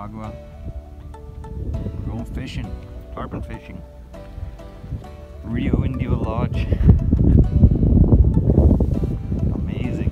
Nicaragua. We're going fishing, tarpon fishing. Rio Indio Lodge. Amazing.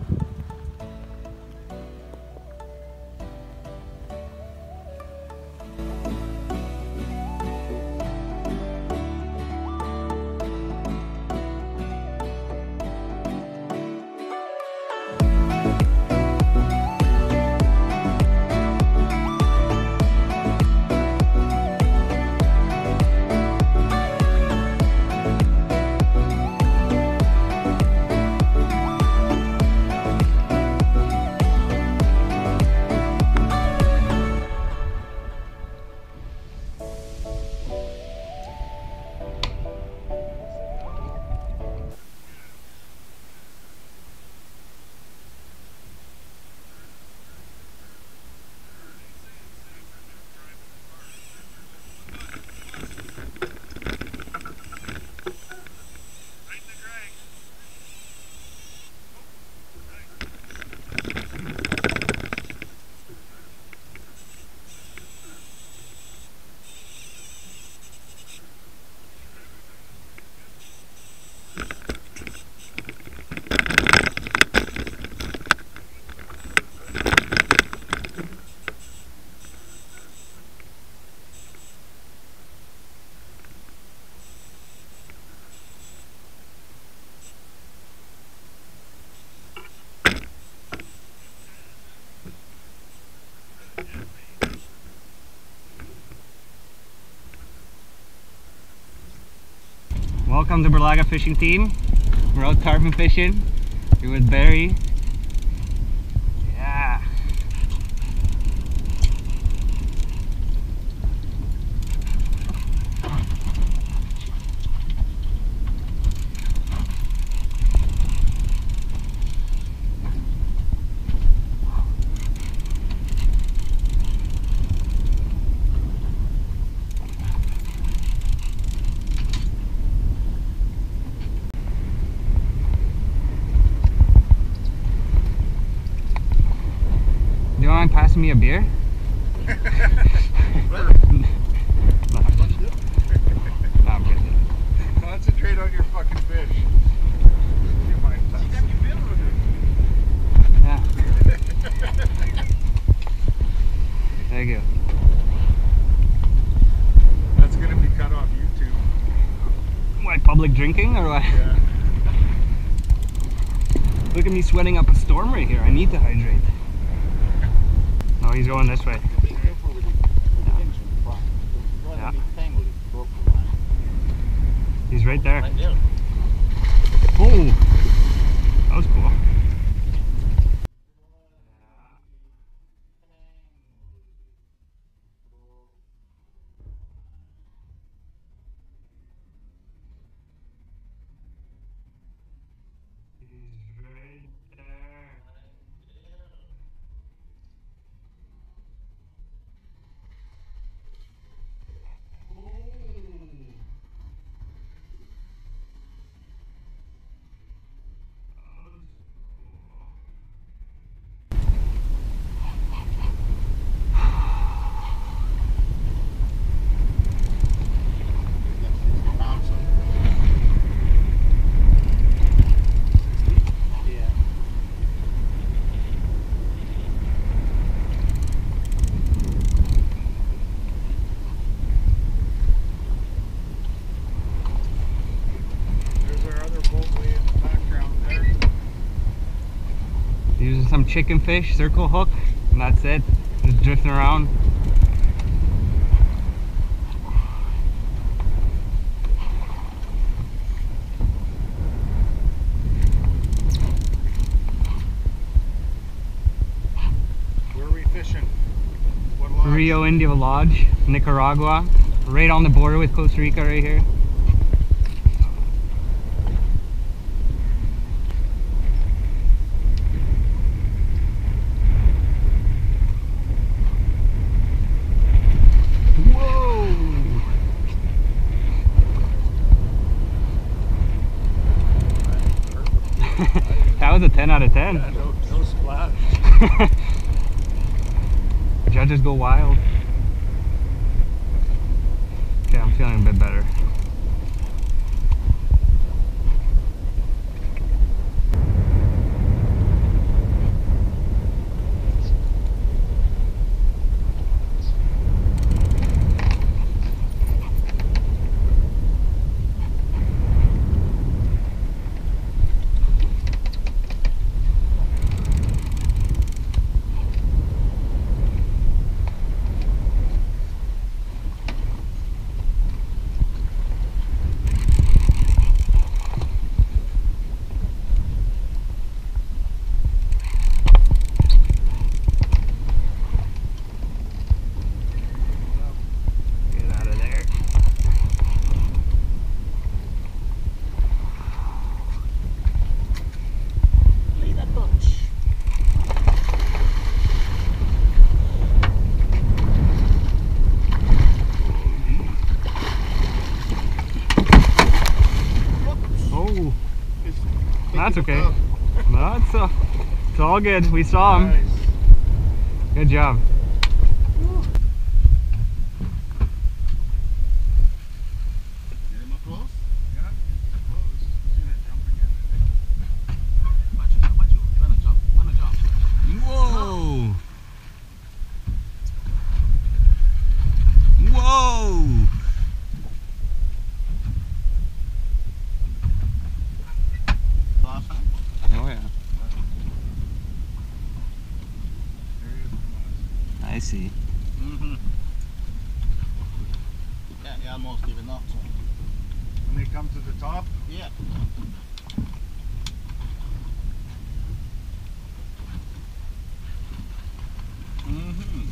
Welcome to Berlaga fishing team. We're out tarpon fishing. Here with Barry. Yeah. Do you mind passing me a beer? No, I'm kidding. Concentrate on your fucking fish. You mind passing? Yeah. Thank you. That's gonna be cut off YouTube. Why, public drinking or what? Yeah. Look at me sweating up a storm right here. I need to hydrate. No, he's going this way. Yeah. He's right there. Oh, that was cool. He's right there. Using some chicken fish, circle hook, and that's it. Just drifting around. Where are we fishing? What lodge? Rio Indio Lodge, Nicaragua. Right on the border with Costa Rica right here. That was a 10 out of 10. Yeah, no splash. Judges go wild. Okay, I'm feeling a bit better. That's okay. No, it's all good. We saw him. Nice. Good job. Get him up close? Yeah, close. He's gonna jump again, I think. Watch you. Wanna jump. Whoa! Whoa! Oh yeah. I see. Mm-hmm. Yeah, almost giving up. So. When they come to the top? Yeah. Mm-hmm.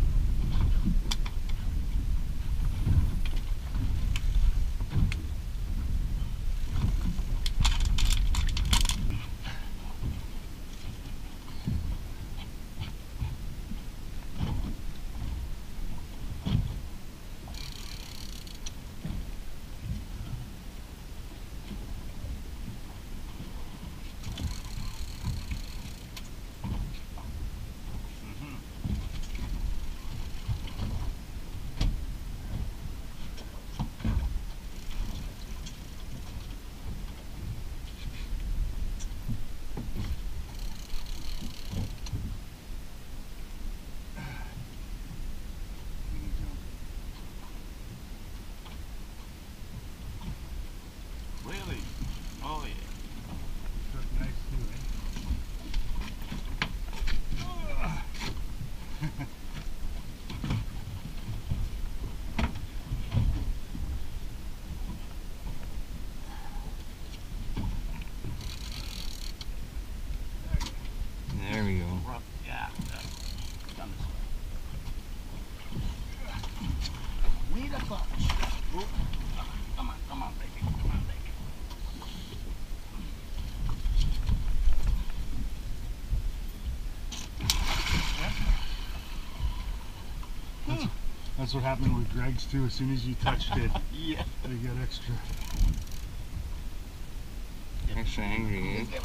Really? Oh yeah. Took nice too, eh? There we go. Rough. Yeah. Done this way. Need a bunch. Ooh. Come on, baby. Come on, baby. That's what happened with Greg's too. As soon as you touched it, Yeah. they get extra. Extra angry, eh?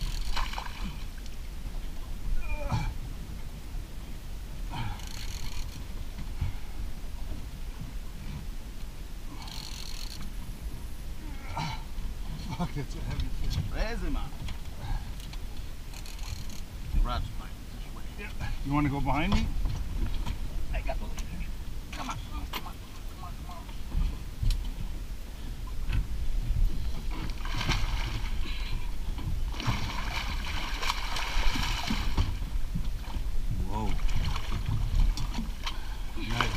Fuck, that's a heavy fish. Where's him at? The rat's fine. This way. Yeah. You want to go behind me? I got the leader. Come on, come on, come on, come on, come on. Whoa. Nice.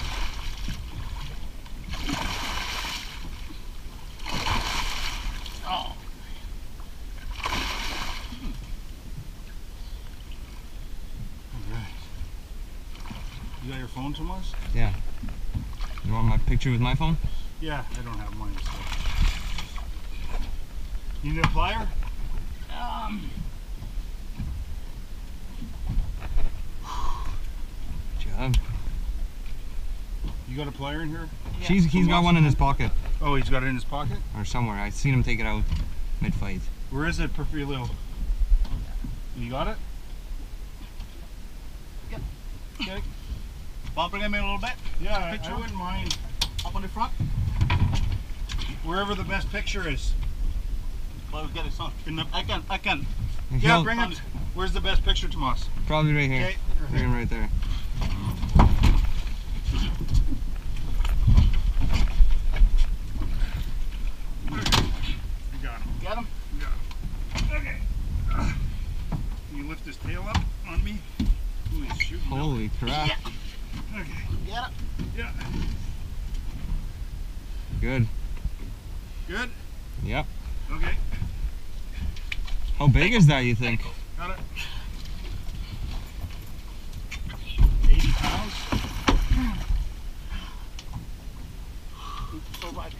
Oh. Alright. You got your phone, Tomas? Yeah. You want my picture with my phone? Yeah, I don't have mine. So. You need a plier? Good job. You got a plier in here? Yeah. He's got one in his pocket. Oh, he's got it in his pocket? Or somewhere. I seen him take it out mid-fight. Where is it, Perfilio? You got it? Yep. Okay. Bob, bring him in a little bit. Yeah, Picture. I wouldn't mind Up on the front. wherever the best picture is. Well, we get it, son. I can. Yeah, He'll- bring it. Where's the best picture, Tomas? Probably right here. Okay, Bring him right there. You got him. Get him. You got him. Okay. Can you lift his tail up on me? Ooh, he's shooting. up. Holy crap. Yeah. Okay. Get it. Yeah. Good. Good. Yep. Okay. How big is that, you think? Got it. 80 pounds. So right.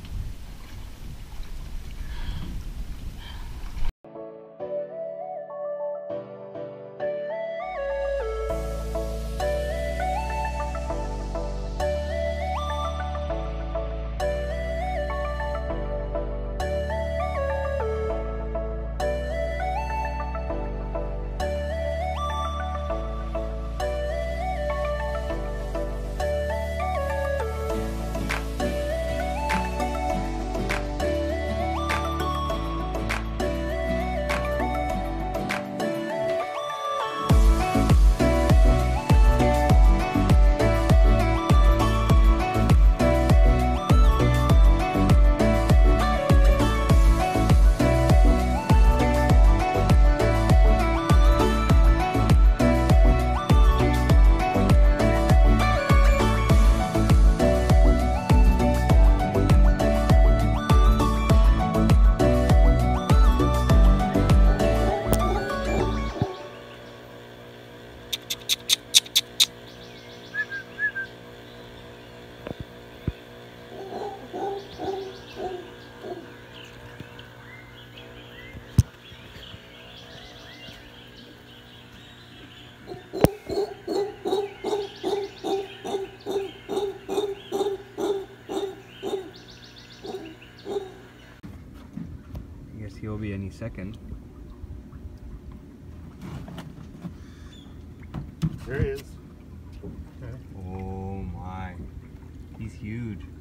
I guess he'll be any second. There he is. Oh my. He's huge.